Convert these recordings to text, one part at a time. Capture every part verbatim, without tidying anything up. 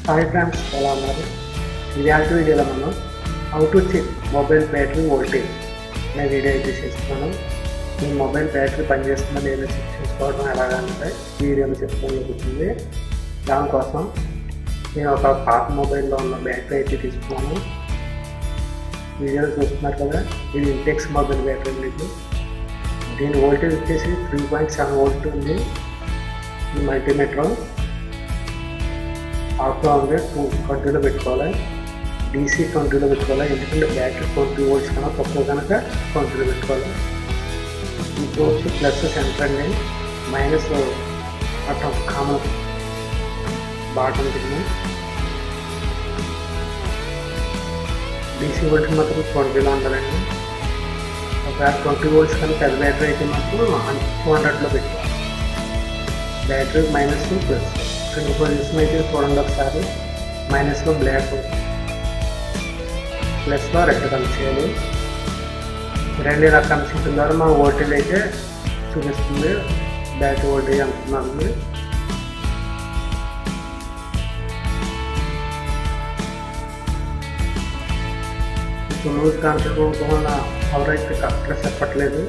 Hi friends, ఎలా ఉన్నారు? ఇవాళ వీడియోలో మనం how to check mobile battery voltage అనే వీడియో అయితే చేస్తున్నాను. మీ మొబైల్ బ్యాటరీ పనిచేస్తుందో లేదో చెక్ చేసుకోవడం ఎలాగంటే ఈ వీడియోలో చెప్తాను జరుగుతుంది. దానికోసం నేను ఒక పాత మొబైల్లో ఉన్న బ్యాటరీ అయితే తీసుకున్నాను. వీడియోలో చూస్తున్నారు కదా, ఇది ఇంటెక్స్ మొబైల్ బ్యాటరీ మీకు. దీని వోల్టేజ్ వచ్చేసి త్రీ పాయింట్ సెవెన్ వోల్ట్ ఉంది. ఈ మల్టీమీటర్ ఆఫ్లో ఉంది, టూ ట్వంటీలో పెట్టుకోవాలి, డీసీ ట్వంటీలో పెట్టుకోవాలి. ఎందుకంటే బ్యాటరీ ట్వంటీ వోల్ట్స్ కన్నా తక్కువ కనుక ట్వంటీలో పెట్టుకోవాలి. ఈ పోర్ట్స్ ప్లస్ సెంటర్ అండి, మైనస్ అట్టం కామన్ బాటం తిరిగి. డీసీ వోల్ట్ మాత్రం ట్వంటీలో ఉండాలండి. ఒకవేళ ట్వంటీ వోల్ట్స్ కన్నా పెద్ద బ్యాటరీ అయితే మాత్రం టూ హండ్రెడ్లో పెట్టుకోవాలి. బ్యాటరీ మైనస్ ప్లస్ రెండు పొజిషన్ అయితే చూడండి ఒకసారి. మైనస్లో బ్లాక్, ప్లస్లో రెడ్ కనెక్ట్ చేయాలి. రెండు ఇలా కనెక్షన్ ద్వారా మా వోల్టేజ్ అయితే చూపిస్తుంది. బ్యాటరీ వోల్టేజ్ అంటున్నాను. ఇప్పుడు లూజ్ కాన్సెప్ట్ వల్ల పవర్ అయితే కరెక్ట్గా చెప్పట్లేదు.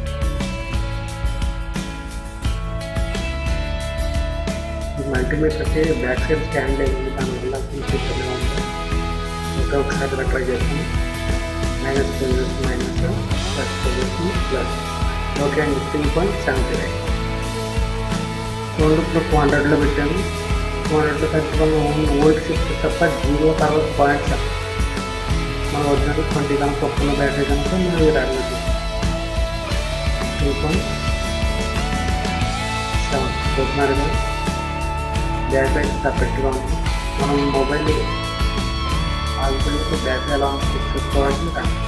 మల్టీమీటర్కి బ్యాక్ సైడ్ స్టాండ్ అయింది, దానివల్ల చూపిస్తూనే ఉంది. ఇంకా ఒకసారి ట్రై చేస్తాను. Minus position minus, plus position plus. Okay అండి, త్రీ పాయింట్ సెవెంటీ నైన్ ఇప్పుడు టూ హండ్రెడ్లో పెట్టాను. టూ హండ్రెడ్లో ఖచ్చితంగా ఓల్డ్ షిఫ్ట్ తప్ప జీరో తర్వాత పాయింట్ సెవెన్ మన ఒరిజినల్ ట్వంటీ కనుక ఒప్పుకున్న బ్యాటరీ కనుక మనం రాలేదు. టూ పాయింట్ సెవెన్ చూస్తున్నారు కదా, బ్యాటరీ అయితే పర్ఫెక్ట్గా ఉంది. మనం మొబైల్ ఆగిపోయినప్పుడు బ్యాటరీ ఎలా ఉంది చూసుకోవాలని కానీ.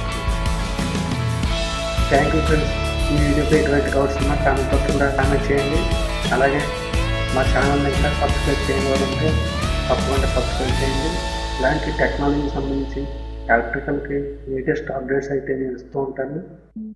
Thank you friends. ఈ వీడియోపై ఎటువంటి డౌట్స్ ఉన్నా కామెంట్ బాక్స్లో కామెంట్ చేయండి. అలాగే మా ఛానల్ని ఇంకా సబ్స్క్రైబ్ చేయని వాళ్ళు ఉంటే తప్పకుండా సబ్స్క్రైబ్ చేయండి. ఇలాంటి టెక్నాలజీకి సంబంధించి ఎలక్ట్రికల్కి లేటెస్ట్ అప్డేట్స్ అయితే నేను ఇస్తూ ఉంటాను.